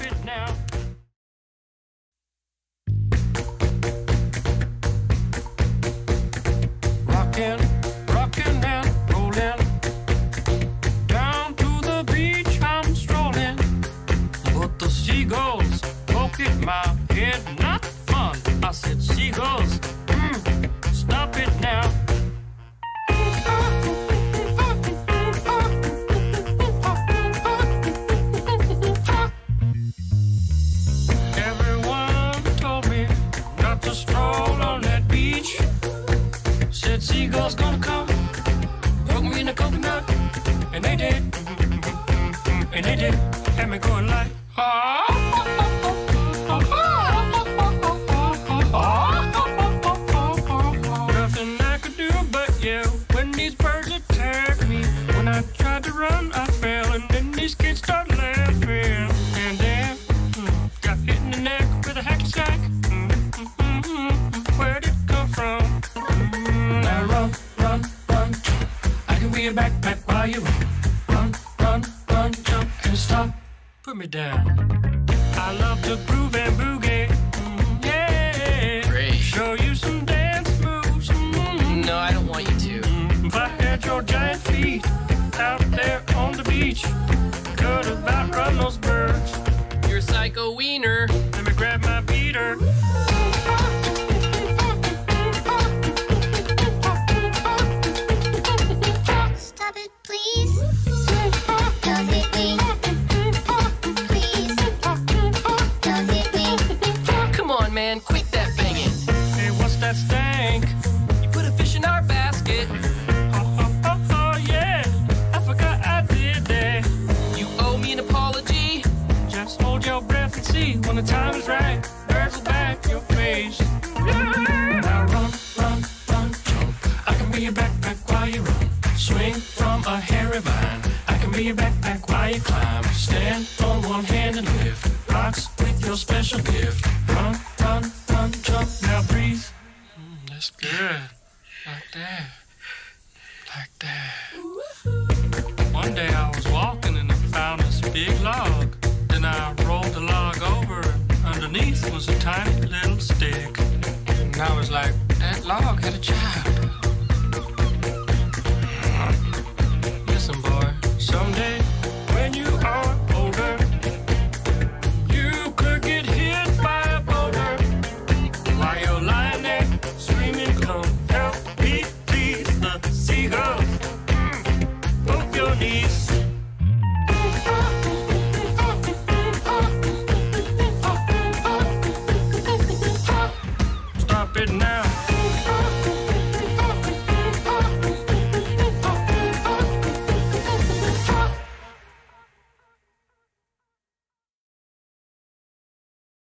it now. Rockin', rockin' and rollin'. Down to the beach I'm strolling. But the seagulls poke at my head, not fun. I said, seagulls, stop it now. Everyone told me not to stroll on that beach. Said seagulls gonna come, hook me in a coconut, and they did, and they did, had me going like, nothing I could do but yell when these birds attacked me. When I tried to run, I fell, and then these kids start laughing, and then got hit in the neck with a hacky sack. Where did it come from? Now run, run, run. I can be a backpack while you run. Run, run, run, jump and stop. Put me down. I love to groove and boogie. Yeah. Great. Show you some dance moves. No, I don't want you to. If I had your giant feet out there on the beach, could have outrun those birds. You're a psycho wiener. Let me grab my beater. Stop it, please. Don't hit me. Please. Don't hit me. Come on, man, quit that banging. Hey, what's that stank? You put a fish in our basket. Oh, yeah. I forgot I did that. You owe me an apology. Just hold your breath and see when the time is right. Birds will back your face. Now run, run, run, jump. I can be your backpack while you run. Swing from a hairy vine. I can be your backpack while you climb. Stand on one hand and lift rocks with your special gift. Run, run, run, jump. Now breathe. That's good. Like that. Like that. One day I was walking and I found this big log. Then I rolled the log over. Underneath was a tiny little stick. And I was like, that log had a child. Listen, boy, someday